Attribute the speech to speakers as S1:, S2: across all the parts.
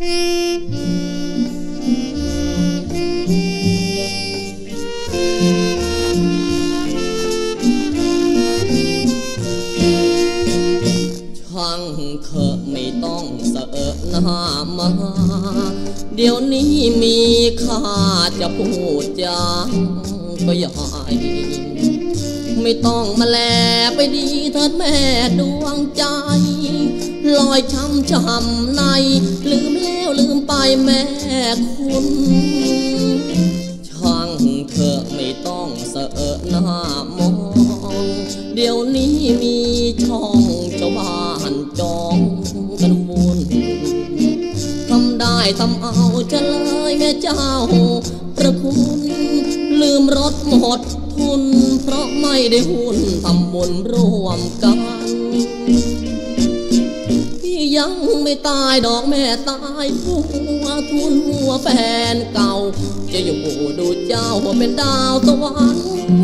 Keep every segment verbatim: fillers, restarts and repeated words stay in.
S1: ช่างเถอะไม่ต้องเสอะหน้ามาเดี๋ยวนี้มีค่าจะพูดจาก็ใหญ่ไม่ต้องมาแลไปดีเถิดแม่ดวงใจลอยช้ำช้ำในลืมแล้วลืมไปแม่คุณช่างเถอะไม่ต้องเสอะหน้ามองเดี๋ยวนี้มีช่องชาวบ้านจองกันวุ่นทำได้ทำเอาจะเลยแม่เจ้าประคุณลืมรถหมดทุนเพราะไม่ได้หุ้นทำบุญร่วมกันพี่ยังไม่ตายดอกแม่ตายหัวทุนหัวแฟนเก่าจะอยู่ดูเจ้าเป็นดาวตะวัน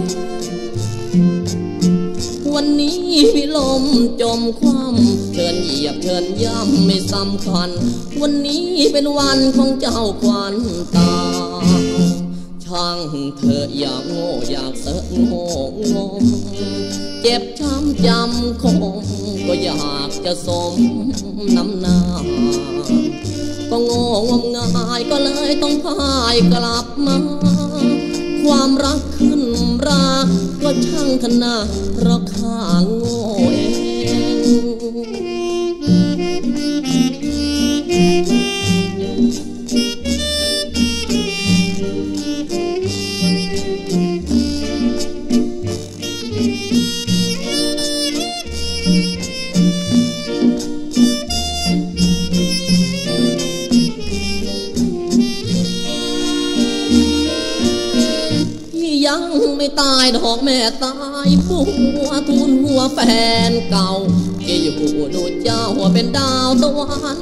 S1: วันนี้พี่ลมจมคว่ำเชิญเหยียบเชิญย่ำไม่สำคัญวันนี้เป็นวันของเจ้าควันตาช่างเธออยากโง่อยากเสอะโง่งมเจ็บช้ำจำคงก็อยากจะสมน้ำหน้าก็โง่งมงายก็เลยต้องพ่ายกลับมาความรักขึ้นราก็ช่างขนาดเพราะข้าโง่เองยังไม่ตายดอกแม่ตายหัวทุนหัวแฟนเก่าจะอยู่ดูเจ้าหัวเป็นดาวตะวัน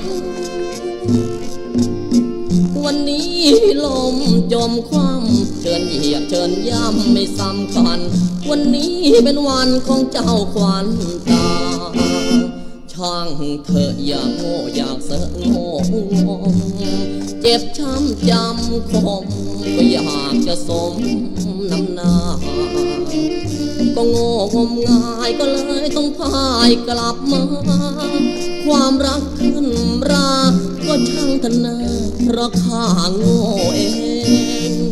S1: วันนี้ลมจมคว่ำเชิญเหยียบเชิญย่ำไม่สำคัญวันนี้เป็นวันของเจ้าควันตาช่างเธออยากโง่อยากเสอะโง่เจ็บช้ำจำคมก็อยากจะสมน้ำหน้าก็โง่งมงายก็เลยต้องพ่ายกลับมาความรักขึ้นราก็ช่างทนาเพราะข้าโง่เอง